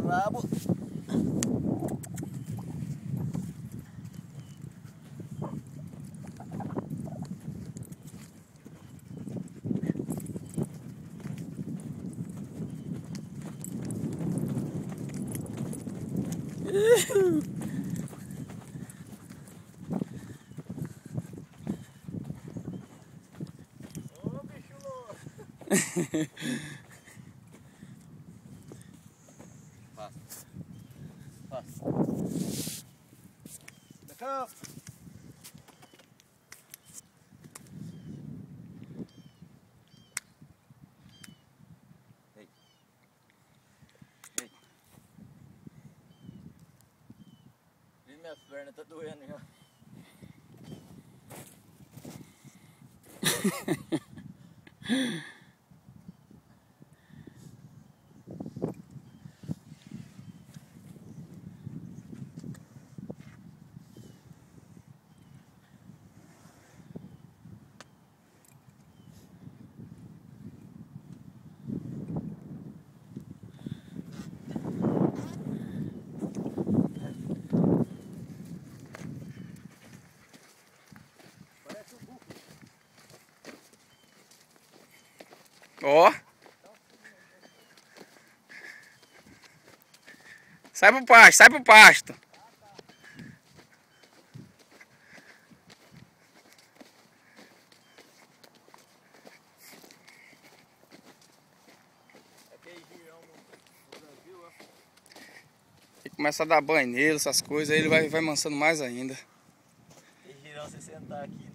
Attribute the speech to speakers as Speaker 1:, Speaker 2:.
Speaker 1: rabo. Ô, bicho louco. Passa. Da cá. Ei. Ei. Minhas pernas tá doendo já.
Speaker 2: Ó. Sai pro pasto, sai pro pasto. E começa a dar banho nele, essas coisas, aí ele vai mansando mais ainda.
Speaker 1: E girão, você sentar aqui.